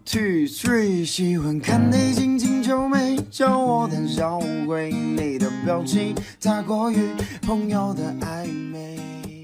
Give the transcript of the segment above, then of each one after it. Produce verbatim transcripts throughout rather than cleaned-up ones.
two three， 喜欢看你紧紧皱眉，叫我胆小鬼。你的表情太过于朋友的暧昧。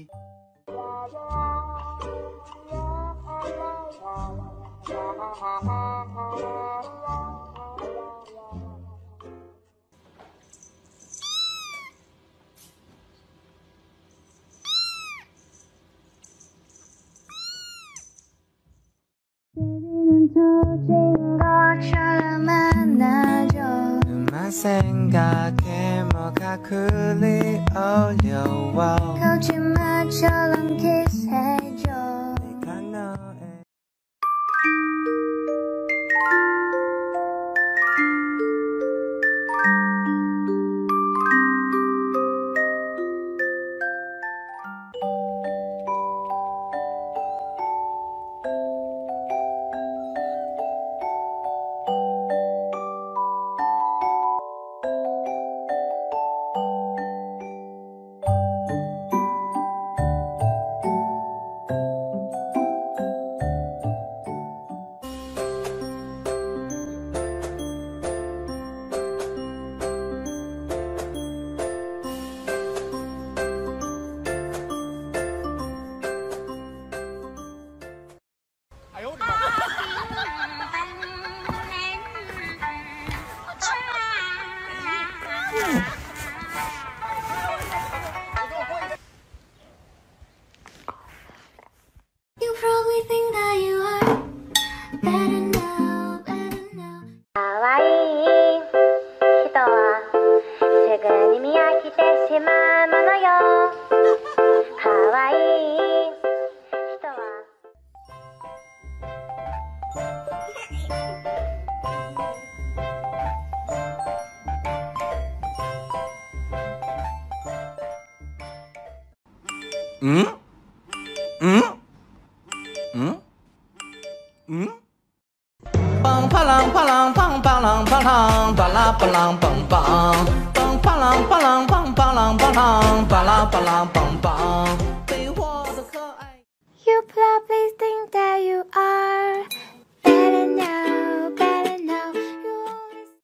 嗯嗯嗯嗯，梆啪啷啪啷梆啪啷啪啷，巴拉巴啷梆梆，梆啪啷啪啷梆啪啷啪啷，巴拉巴啷梆梆，被我的可爱。 You probably think that you are better now, better now. You always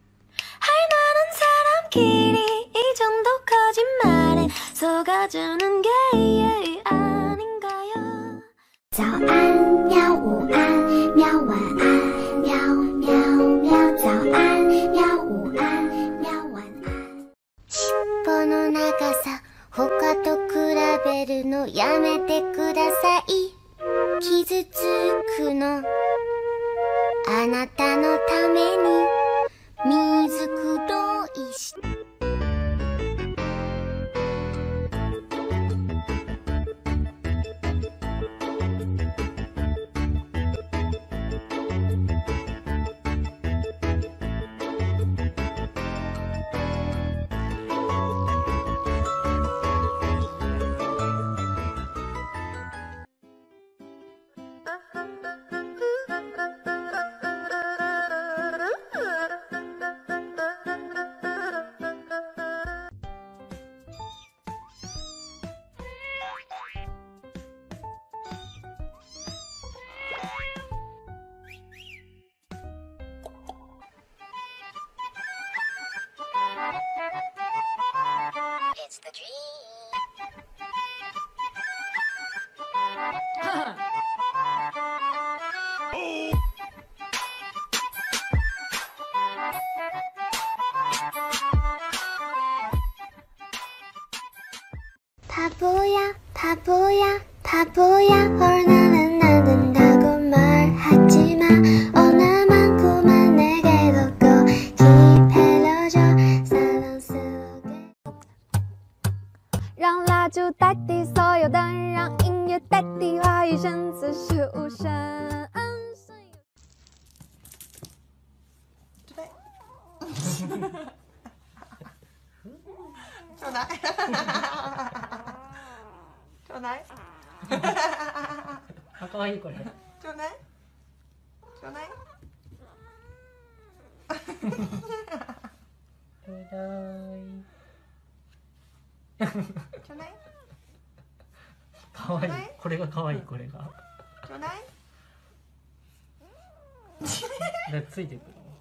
할 만한 사람끼리 이 정도 거짓말에 속아주는 게 아닌가요? 早安，喵，午安，喵，晚安，喵喵喵，早安，喵，午安，喵，晚安。尻尾の長さ他と比べるのやめてください。傷つくのあなたのために水黒いしIt's the dream. 바보야, 바보야, 바보야. 얼마나 나는 다고 말하지 마. 어나만큼만 내게도 꼭 기다려줘. 사랑스럽게. 让蜡烛代替所有灯，让音乐代替话语声，此时无声。 ちょうだい。ちょうだい。 かわいいこれ。 ちょうだい。ちょうだい。 ちょうだい。 ちょうだい。 かわいい。これがかわいいこれが。 ちょうだい。 那ついてくる。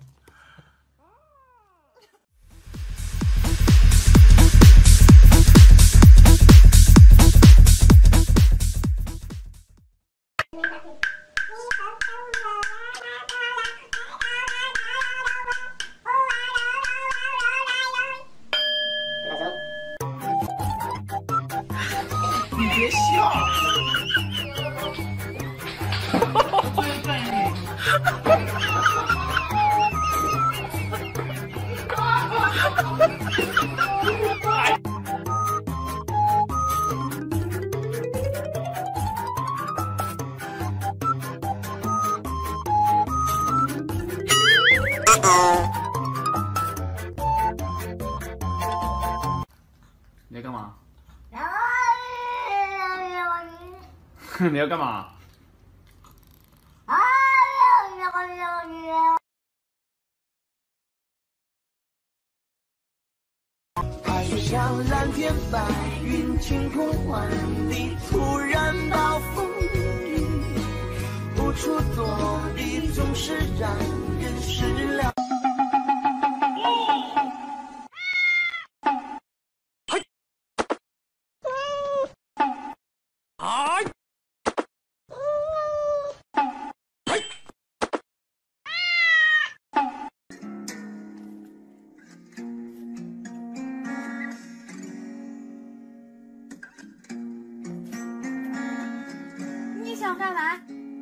你别笑。你在干嘛？你要干嘛？ 爱像蓝天白云，晴空万里，突然暴风雨，无处躲避，总是让人失了。 你想干嘛？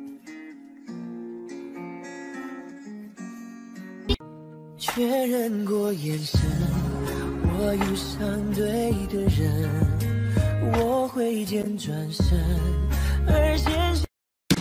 确认过眼神，我遇上对的人，我挥剑转身，而现实。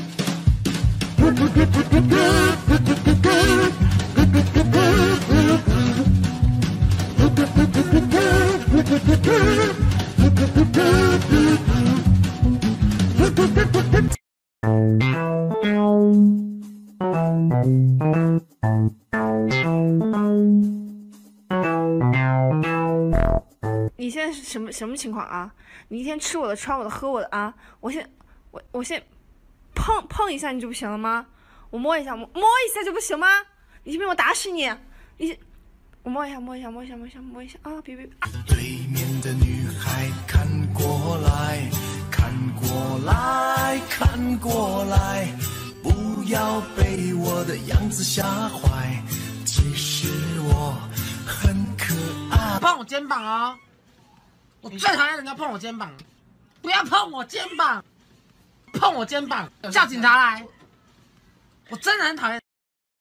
你现在是什么什么情况啊？你一天吃我的、穿我的、喝我的啊！我现我我现碰碰一下你就不行了吗？我摸一下摸摸一下就不行吗？你信不信我打死你？你我摸一下摸一下摸一下摸一下摸一下啊！别别啊！ 对面的女孩看过来，看过来，看过来，不要被我的样子吓坏，其实我很可爱。 碰我肩膀哦！我最讨厌人家碰我肩膀，不要碰我肩膀，碰我肩膀，叫警察来！我真的很讨厌。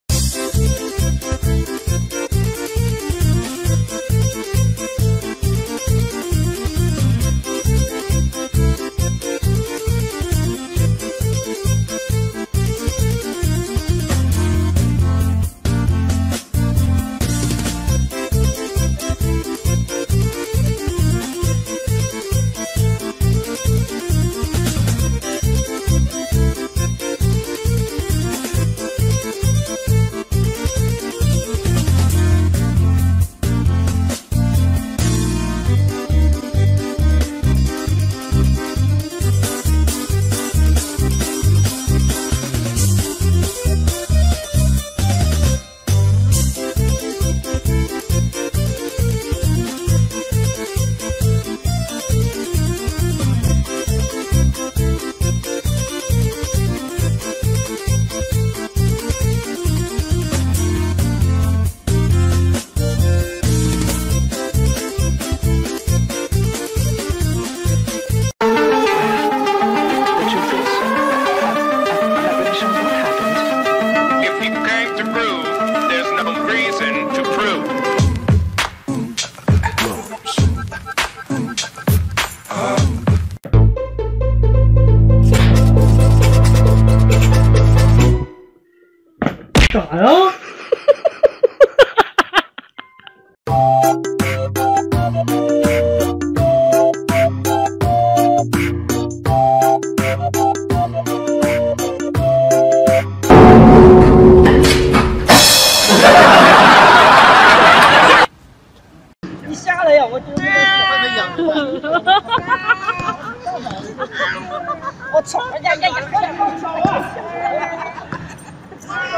啥呀？ 你下来呀！我真的是还没养着。我操！哎呀呀呀！